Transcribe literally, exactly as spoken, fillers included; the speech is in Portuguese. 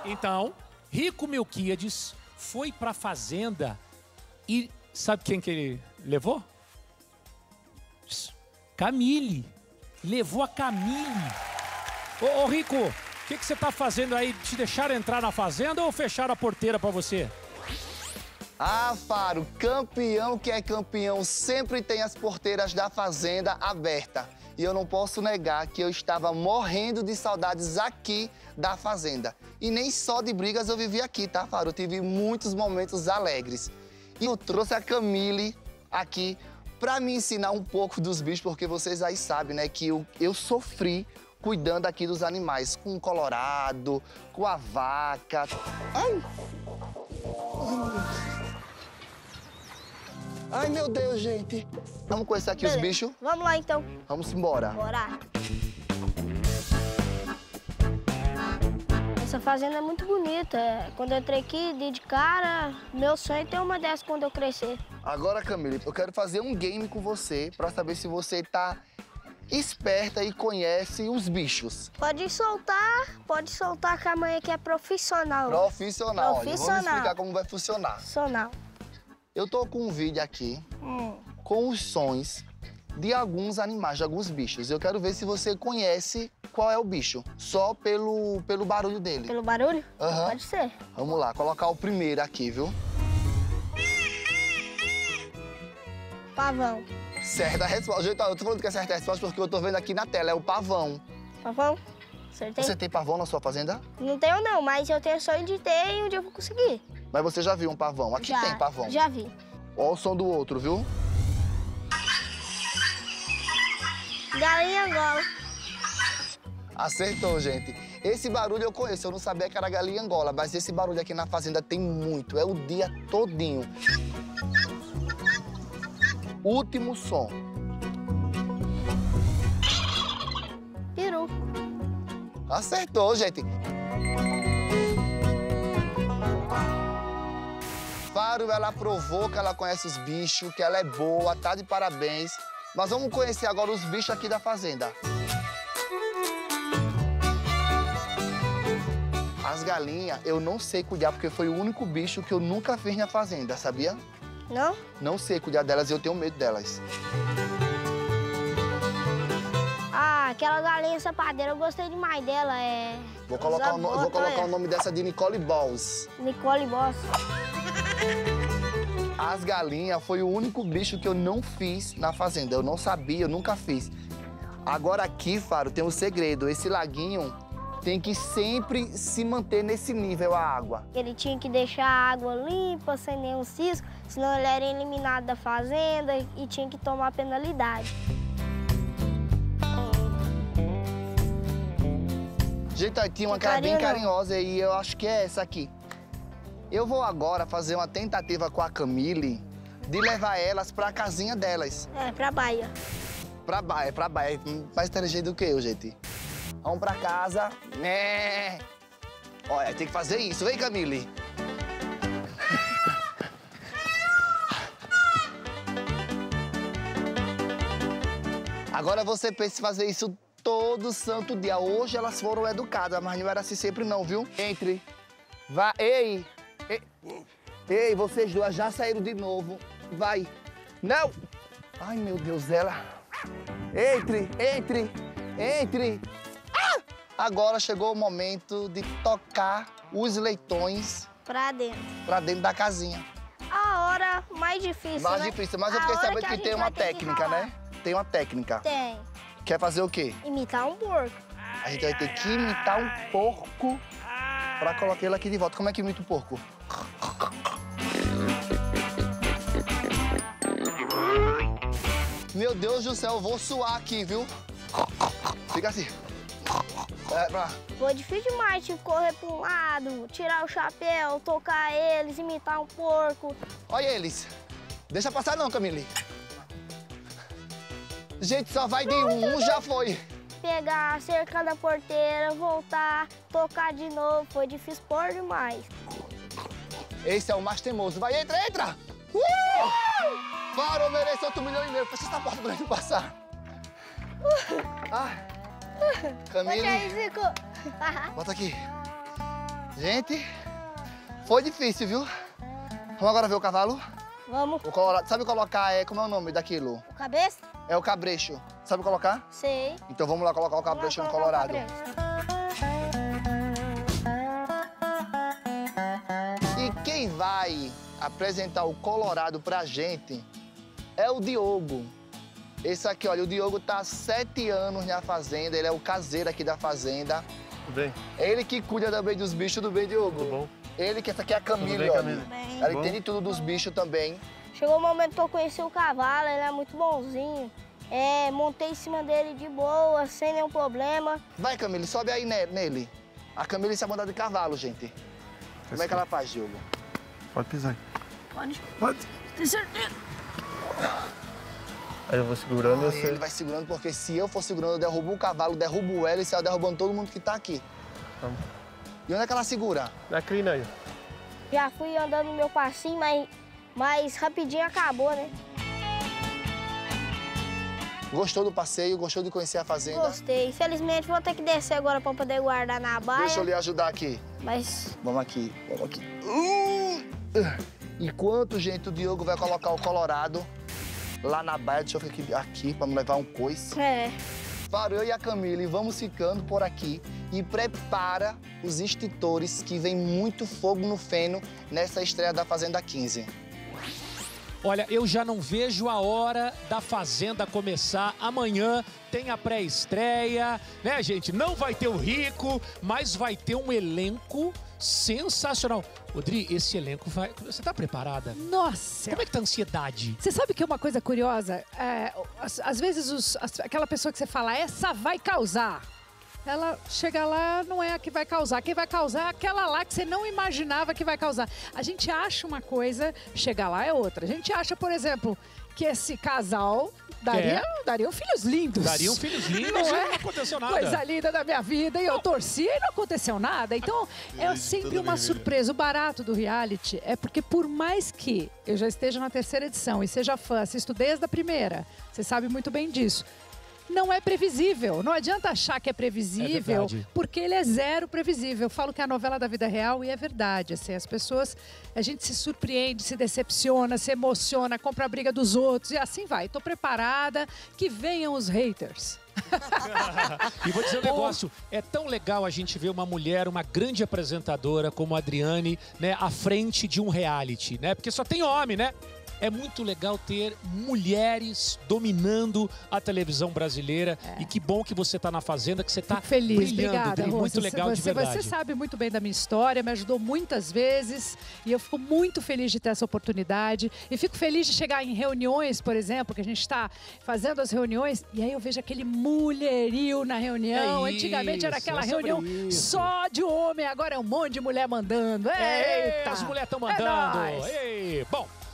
Então, Rico Melquiades foi pra fazenda e sabe quem que ele levou? Camille. Levou a Camille. Ô, ô Rico, o que, que você tá fazendo aí? Te deixaram entrar na fazenda ou fecharam a porteira pra você? Ah, Faro, campeão que é campeão sempre tem as porteiras da fazenda abertas. E eu não posso negar que eu estava morrendo de saudades aqui da fazenda. E nem só de brigas eu vivi aqui, tá, Faro? Eu tive muitos momentos alegres. E eu trouxe a Camille aqui para me ensinar um pouco dos bichos, porque vocês aí sabem, né, que eu, eu sofri cuidando aqui dos animais, com o colorado, com a vaca. Ai! Ai, meu Deus, gente. Vamos conhecer aqui Beleza. os bichos? Vamos lá, então. Vamos embora. Bora. Essa fazenda é muito bonita. Quando eu entrei aqui, de cara, meu sonho é ter uma dessas quando eu crescer. Agora, Camille, eu quero fazer um game com você pra saber se você tá esperta e conhece os bichos. Pode soltar, pode soltar que a mãe aqui é profissional. Profissional. Profissional. Olha, vamos explicar como vai funcionar. Profissional. Eu tô com um vídeo aqui hum. com os sons de alguns animais, de alguns bichos. Eu quero ver se você conhece qual é o bicho, só pelo, pelo barulho dele. Pelo barulho? Uhum. Pode ser. Vamos lá, colocar o primeiro aqui, viu? Pavão. Certa resposta. Gente, eu tô falando que é certa resposta porque eu tô vendo aqui na tela, é o pavão. Pavão? Acertei. Você tem pavão na sua fazenda? Não tenho não, mas eu tenho sonho de ter e um dia eu vou conseguir. Mas você já viu um pavão? Aqui já, tem pavão. Já vi. Olha o som do outro, viu? Galinha Angola. Acertou, gente. Esse barulho eu conheço, eu não sabia que era galinha Angola, mas esse barulho aqui na fazenda tem muito, é o dia todinho. Último som. Peru. Acertou, gente. Faro, ela provou que ela conhece os bichos, que ela é boa, tá de parabéns. Nós vamos conhecer agora os bichos aqui da fazenda. As galinhas eu não sei cuidar, porque foi o único bicho que eu nunca fiz na fazenda, sabia? Não? Não sei cuidar delas e eu tenho medo delas. Ah, aquela galinha sapadeira, eu gostei demais dela, é... Vou colocar, o, no... Vou colocar o nome dessa de Nicole Balls. Nicole Balls. As galinhas foi o único bicho que eu não fiz na fazenda. Eu não sabia, eu nunca fiz. Agora aqui, Faro, tem um segredo. Esse laguinho tem que sempre se manter nesse nível a água. Ele tinha que deixar a água limpa, sem nenhum cisco, senão ele era eliminado da fazenda e tinha que tomar penalidade. Gente, aí tinha uma cara bem carinhosa e eu acho que é essa aqui. Eu vou agora fazer uma tentativa com a Camille de levar elas pra casinha delas. É, pra Bahia. Pra Bahia, pra Bahia. Mais inteligente do que eu, gente. Vamos pra casa. É. Olha, tem que fazer isso. Vem, Camille. Agora você pensa em fazer isso todo santo dia. Hoje elas foram educadas, mas não era assim sempre não, viu? Entre. Vá. Ei! Ei, Ei vocês duas já saíram de novo. Vai. Não! Ai, meu Deus, ela... Entre, entre, entre. Ah! Agora chegou o momento de tocar os leitões... Pra dentro. Pra dentro da casinha. A hora mais difícil, Mais né? difícil, mas eu a fiquei sabendo que, que, que tem uma técnica, né? Tem uma técnica. Tem. Quer fazer o quê? Imitar um porco. A gente vai ter que imitar um porco pra colocar ele aqui de volta. Como é que imita o porco? Meu Deus do céu, eu vou suar aqui, viu? Fica assim. É, pra... Foi difícil demais, tipo, correr pra um lado, tirar o chapéu, tocar eles, imitar um porco. Olha eles. Deixa passar não, Camille. Gente, só vai de um, um já foi. Pegar, cercar da porteira, voltar, tocar de novo. Foi difícil por demais. Esse é o mais teimoso. Vai, entra, entra! Uh! Faro, eu mereço outro milhão e meio. Fecha essa porta pra ele passar. Ah. Camille. Bota aí, Zico. Bota aqui. Gente, foi difícil, viu? Vamos agora ver o cavalo? Vamos. O colorado. Sabe colocar, é, como é o nome daquilo? O cabeça? É o cabrecho. Sabe colocar? Sei. Então vamos lá colocar o cabrecho no colorado. E quem vai apresentar o colorado pra gente é o Diogo. Esse aqui, olha, o Diogo tá há sete anos na fazenda, ele é o caseiro aqui da fazenda. Tudo bem? É ele que cuida também dos bichos, do bem, Diogo? Tudo bom? Ele, que essa aqui é a Camila, bem, olha. Camila? Bem. Ela Bom. entende tudo dos bichos também. Chegou o momento que eu conheci o cavalo, ele é muito bonzinho. É, montei em cima dele de boa, sem nenhum problema. Vai, Camila, sobe aí ne- nele. A Camila sabe andar de cavalo, gente. Como é que ela faz, Diogo? Pode pisar aí. Pode. Pode. Tem certeza? Aí eu vou segurando e Ai, você... ele vai segurando, porque se eu for segurando, eu derrubo o cavalo, derrubo ela e sai derrubando todo mundo que tá aqui. Vamos. E onde é que ela segura? Na crina aí. Já fui andando no meu passinho, mas, mas rapidinho acabou, né? Gostou do passeio? Gostou de conhecer a fazenda? Gostei. Infelizmente vou ter que descer agora pra poder guardar na baia. Deixa eu lhe ajudar aqui. Mas Vamos aqui, vamos aqui. Uh! Enquanto, gente, o Diogo vai colocar o colorado lá na baia. Deixa eu ver aqui, aqui para não levar um coice. é. Para eu e a Camila, e vamos ficando por aqui. E prepara os extintores, que vem muito fogo no feno nessa estreia da Fazenda quinze. Olha, eu já não vejo a hora da Fazenda começar. Amanhã tem a pré-estreia, né, gente? Não vai ter o Rico, mas vai ter um elenco sensacional. Odri, esse elenco vai... Você tá preparada? Nossa! Como é que tá a ansiedade? Você sabe que é uma coisa curiosa? É, às, às vezes, os- as- aquela pessoa que você fala, essa vai causar. Ela chega lá, não é a que vai causar. Quem vai causar é aquela lá que você não imaginava que vai causar. A gente acha uma coisa, chegar lá é outra. A gente acha, por exemplo, que esse casal daria, dariam filhos lindos. Dariam filhos lindos Não e é? não aconteceu nada. Coisa linda da minha vida. E eu torci e não aconteceu nada. Então, é sempre uma surpresa. O barato do reality é porque, por mais que eu já esteja na terceira edição e seja fã, assisto desde a primeira, você sabe muito bem disso. Não é previsível. Não adianta achar que é previsível, É verdade. porque ele é zero previsível. Eu falo que é a novela da vida real e é verdade. Assim, as pessoas, a gente se surpreende, se decepciona, se emociona, compra a briga dos outros e assim vai. Tô preparada, que venham os haters. E vou dizer um negócio, é tão legal a gente ver uma mulher, uma grande apresentadora como a Adriane, né, à frente de um reality, né? Porque só tem homem, né? É muito legal ter mulheres dominando a televisão brasileira. E que bom que você tá na Fazenda, que você tá Fico feliz, brilhando, obrigada, Dri, Rô. muito Você- legal de você, verdade. Você sabe muito bem da minha história, me ajudou muitas vezes e eu fico muito feliz de ter essa oportunidade. E fico feliz de chegar em reuniões, por exemplo, que a gente está fazendo as reuniões e aí eu vejo aquele mulherio na reunião. É Antigamente era isso, aquela é sobre reunião isso. só de homem, agora é um monte de mulher mandando. Ei, Eita! as mulheres estão É mandando. nóis. Ei, bom,